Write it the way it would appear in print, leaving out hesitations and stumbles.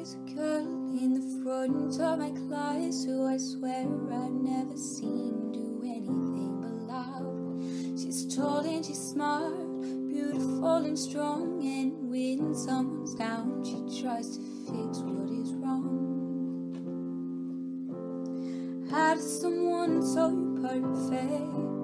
There's a girl in the front of my class who I swear I've never seen do anything but laugh. She's tall and she's smart, beautiful and strong, and when someone's down, she tries to fix what is wrong. How does someone so perfect